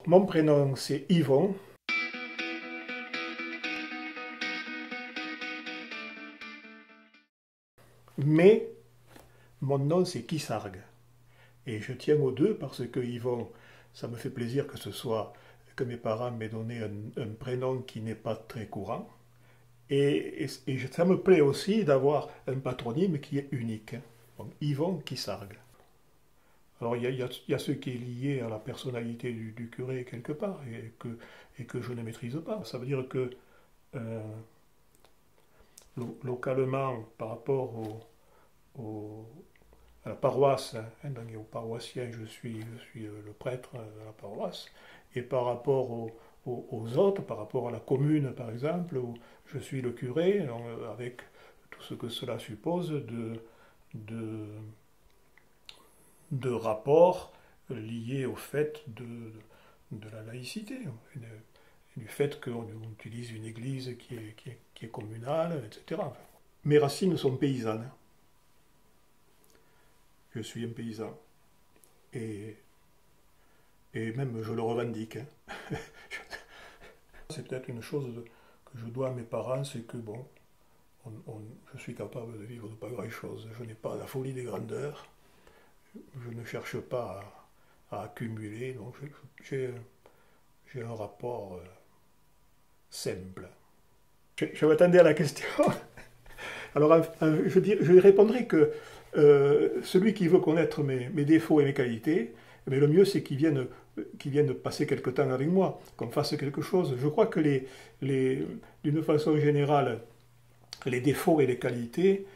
Mon prénom c'est Yvon. Mais mon nom c'est Kissargue. Et je tiens aux deux parce que Yvon, ça me fait plaisir que ce soit que mes parents m'aient donné un prénom qui n'est pas très courant. Et ça me plaît aussi d'avoir un patronyme qui est unique. Donc, Yvon Kissargue. Alors il y a ce qui est lié à la personnalité du curé quelque part et que je ne maîtrise pas. Ça veut dire que euh, localement, par rapport au, à la paroisse, hein, donc aux paroissiens, je suis le prêtre de la paroisse, et par rapport aux autres, par rapport à la commune par exemple, où je suis le curé, donc, avec tout ce que cela suppose de, de rapports liés au fait de la laïcité, du fait qu'on utilise une église qui est communale, etc. Mes racines sont paysannes. Je suis un paysan. Et, et même je le revendique. Hein. C'est peut-être une chose que je dois à mes parents, c'est que bon, je suis capable de vivre de pas grand-chose. Je n'ai pas la folie des grandeurs. Je ne cherche pas à accumuler. Donc j'ai un rapport simple. Je m'attendais à la question. Alors je répondrai que celui qui veut connaître mes défauts et mes qualités, mais le mieux c'est qu'il vienne passer quelque temps avec moi, qu'on fasse quelque chose. Je crois que d'une façon générale, les défauts et les qualités,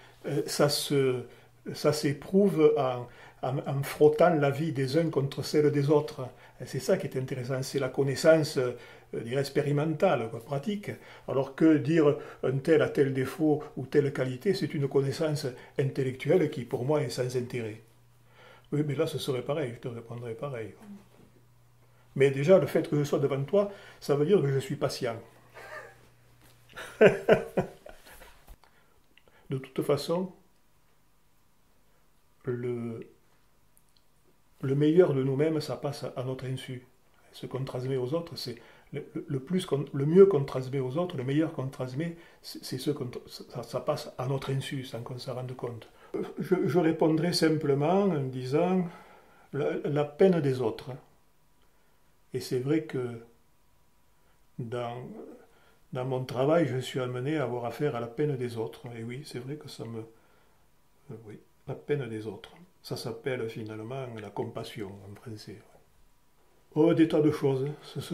ça s'éprouve en frottant la vie des uns contre celle des autres. C'est ça qui est intéressant, c'est la connaissance expérimentale, pratique. Alors que dire un tel a tel défaut ou telle qualité, c'est une connaissance intellectuelle qui pour moi est sans intérêt. Oui, mais là ce serait pareil, je te répondrais pareil. Mais déjà, le fait que je sois devant toi, ça veut dire que je suis patient. De toute façon, le, le meilleur de nous-mêmes, ça passe à notre insu. Ce qu'on transmet aux autres, c'est le mieux qu'on transmet aux autres, le meilleur qu'on transmet, c'est ça passe à notre insu, sans qu'on s'en rende compte. Je répondrai simplement en disant la peine des autres. Et c'est vrai que dans, dans mon travail, je suis amené à avoir affaire à la peine des autres. Et oui, c'est vrai que ça me... Oui, la peine des autres. Ça s'appelle finalement la compassion en français. Oh, des tas de choses.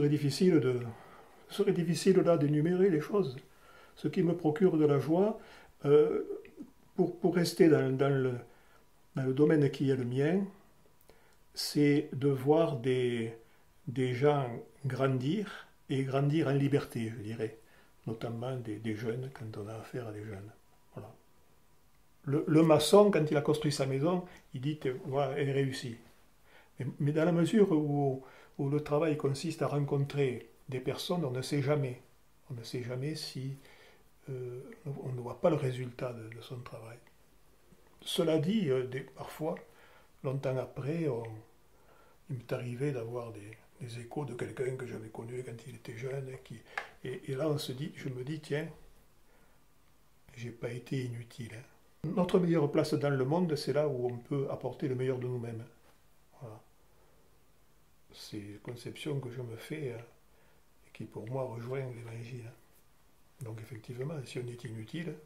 Ce serait difficile là d'énumérer les choses. Ce qui me procure de la joie, euh, pour rester dans le domaine qui est le mien, c'est de voir des gens grandir et grandir en liberté, je dirais. Notamment des jeunes, quand on a affaire à des jeunes. Voilà. Le maçon, quand il a construit sa maison, il dit voilà, elle est réussie. Mais dans la mesure où le travail consiste à rencontrer des personnes, on ne sait jamais. On ne sait jamais si on ne voit pas le résultat de son travail. Cela dit, parfois, longtemps après, il m'est arrivé d'avoir des échos de quelqu'un que j'avais connu quand il était jeune. Et là, je me dis, tiens, j'ai pas été inutile. Hein. Notre meilleure place dans le monde, c'est là où on peut apporter le meilleur de nous-mêmes. Voilà. C'est une conception que je me fais et qui pour moi rejoint l'évangile. Donc effectivement, si on est inutile,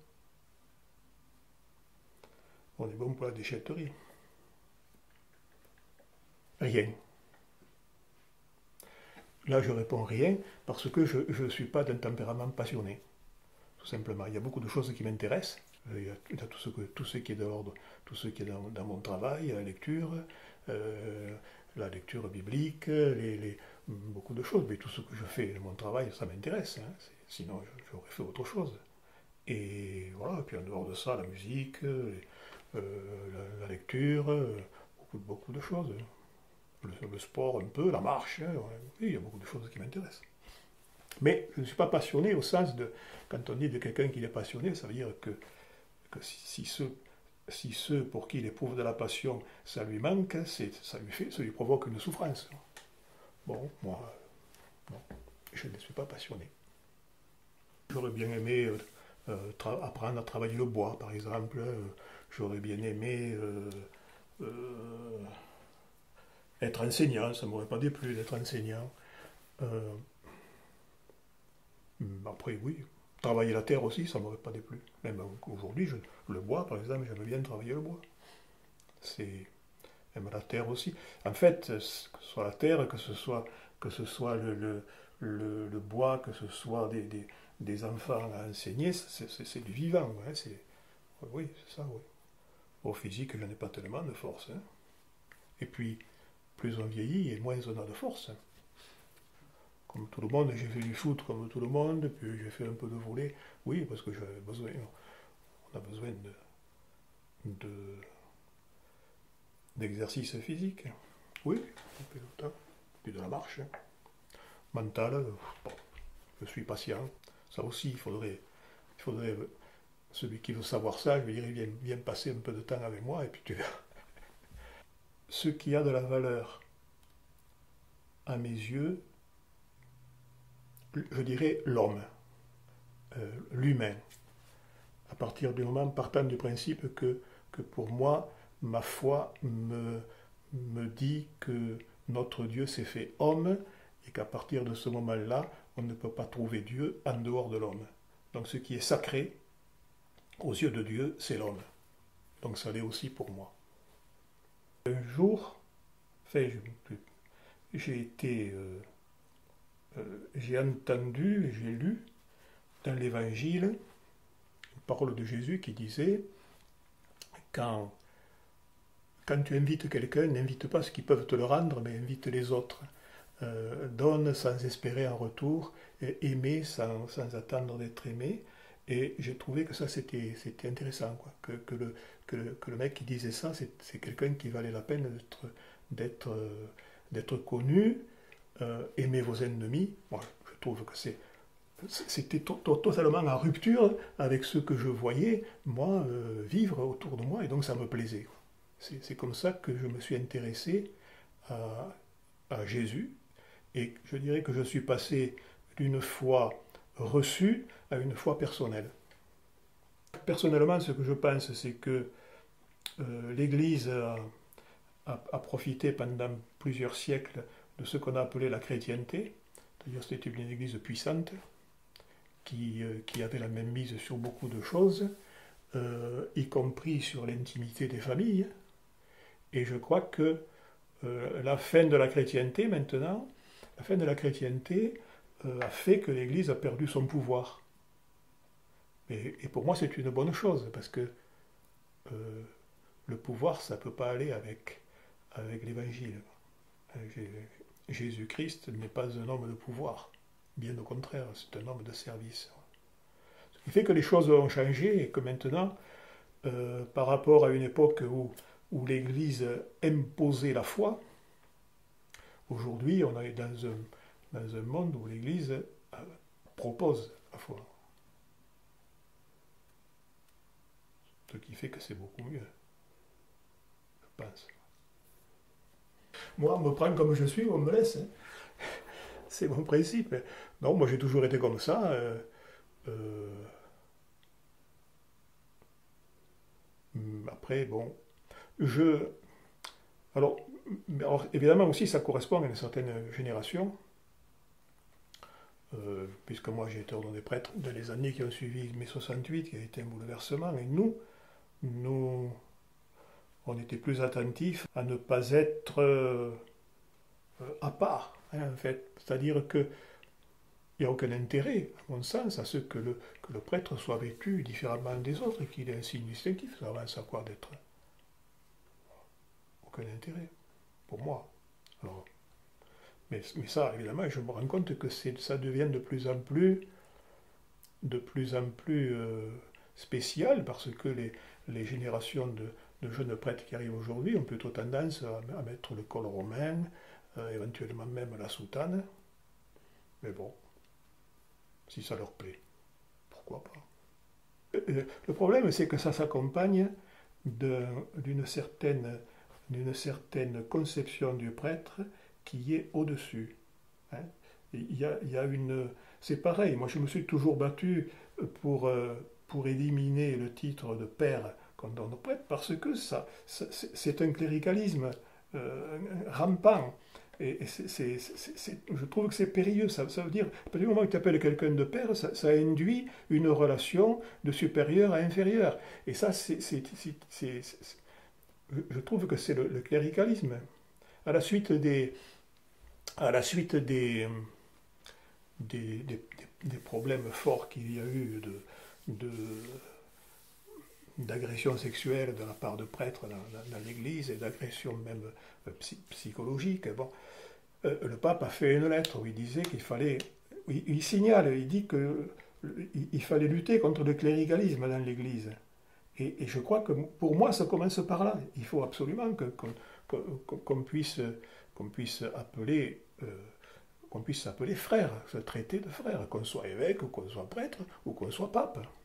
on est bon pour la déchetterie. Rien. Là, je réponds rien parce que je ne suis pas d'un tempérament passionné, tout simplement. Il y a beaucoup de choses qui m'intéressent. Il y a tout ce qui est de l'ordre, tout ce qui est dans mon travail, la lecture biblique, beaucoup de choses. Mais tout ce que je fais de mon travail, ça m'intéresse. Hein. Sinon, j'aurais fait autre chose. Et voilà, puis en dehors de ça, la musique, la lecture, beaucoup de choses. Le sport un peu, la marche, hein, oui, il y a beaucoup de choses qui m'intéressent. Mais je ne suis pas passionné au sens de, quand on dit de quelqu'un qui est passionné, ça veut dire que si ceux pour qui il éprouve de la passion, ça lui manque, ça lui provoque une souffrance. Bon, moi, non, je ne suis pas passionné. J'aurais bien aimé apprendre à travailler le bois, par exemple. J'aurais bien aimé euh, être enseignant, ça ne m'aurait pas déplu d'être enseignant. Euh, Après, oui, travailler la terre aussi, ça ne m'aurait pas déplu. Même aujourd'hui, le bois, par exemple, j'aime bien travailler le bois. C'est même la terre aussi. En fait, que ce soit la terre, que ce soit le bois, que ce soit des enfants à enseigner, c'est du vivant. Hein, oui, c'est ça, oui. Au physique, je n'ai pas tellement de force. Hein. Et puis, plus on vieillit, et moins on a de force. Hein. Comme tout le monde, j'ai fait du foot comme tout le monde, puis j'ai fait un peu de volley. Oui, parce que on a besoin d'exercice physique. Oui, un peu de temps. Puis de la marche. Hein. Mentale, bon, je suis patient. Ça aussi, il faudrait celui qui veut savoir ça, je lui dirais, viens passer un peu de temps avec moi, et puis tu verras. Ce qui a de la valeur, à mes yeux, je dirais l'homme, l'humain. À partir du moment, partant du principe que pour moi, ma foi me dit que notre Dieu s'est fait homme et qu'à partir de ce moment-là, on ne peut pas trouver Dieu en dehors de l'homme. Donc ce qui est sacré, aux yeux de Dieu, c'est l'homme. Donc ça l'est aussi pour moi. Un jour, enfin, j'ai entendu, j'ai lu dans l'Évangile une parole de Jésus qui disait quand tu invites quelqu'un, n'invite pas ceux qui peuvent te le rendre, mais invite les autres. Donne sans espérer en retour, aimer sans attendre d'être aimé. Et j'ai trouvé que ça c'était intéressant, quoi. Que le mec qui disait ça, c'est quelqu'un qui valait la peine d'être connu, aimer vos ennemis. Moi, je trouve que c'était totalement en rupture avec ce que je voyais, moi, vivre autour de moi, et donc ça me plaisait. C'est comme ça que je me suis intéressé à Jésus, et je dirais que je suis passé d'une foi reçue à une foi personnelle. Personnellement, ce que je pense, c'est que l'Église a profité pendant plusieurs siècles de ce qu'on a appelé la chrétienté, c'est-à-dire c'était une Église puissante qui avait la même mise sur beaucoup de choses, y compris sur l'intimité des familles. Et je crois que la fin de la chrétienté maintenant, la fin de la chrétienté a fait que l'Église a perdu son pouvoir. Et pour moi, c'est une bonne chose, parce que le pouvoir, ça ne peut pas aller avec l'Évangile. Jésus-Christ n'est pas un homme de pouvoir, bien au contraire, c'est un homme de service. Ce qui fait que les choses ont changé et que maintenant, par rapport à une époque où l'Église imposait la foi, aujourd'hui, on est dans un monde où l'Église propose la foi. Ce qui fait que c'est beaucoup mieux, je pense. Moi, on me prend comme je suis ou on me laisse. Hein. C'est mon principe. Non, moi j'ai toujours été comme ça. Après, bon, alors, évidemment aussi, ça correspond à une certaine génération, puisque moi j'ai été ordonné prêtre dans les années qui ont suivi mai 68, qui a été un bouleversement, et nous, on était plus attentifs à ne pas être à part, hein, en fait. C'est-à-dire qu'il n'y a aucun intérêt, à mon sens, à ce que le prêtre soit vêtu différemment des autres et qu'il ait un signe distinctif. Ça va à quoi d'être. Aucun intérêt, pour moi. Alors, mais ça, évidemment, je me rends compte que ça devient de plus en plus spécial, parce que les générations de jeunes prêtres qui arrivent aujourd'hui ont plutôt tendance à mettre le col romain, éventuellement même la soutane. Mais bon, si ça leur plaît, pourquoi pas. Le problème, c'est que ça s'accompagne d'une certaine conception du prêtre qui est au-dessus. hein. Il y a une... C'est pareil, moi je me suis toujours battu pour éliminer le titre de père quand on prête, parce que c'est un cléricalisme rampant. Et je trouve que c'est périlleux. Ça veut dire, à partir du moment où tu appelles quelqu'un de père, ça induit une relation de supérieur à inférieur. Et ça, je trouve que c'est le cléricalisme. À la suite à la suite des, des- des problèmes forts qu'il y a eu de, d'agression sexuelle de la part de prêtres dans l'Église et d'agression même psychologique. Bon, le pape a fait une lettre où il disait qu'il fallait, il signale, il dit que il fallait lutter contre le cléricalisme dans l'Église. Et je crois que pour moi, ça commence par là. Il faut absolument qu'on puisse appeler qu'on puisse s'appeler frère, se traiter de frère, qu'on soit évêque, ou qu'on soit prêtre, ou qu'on soit pape.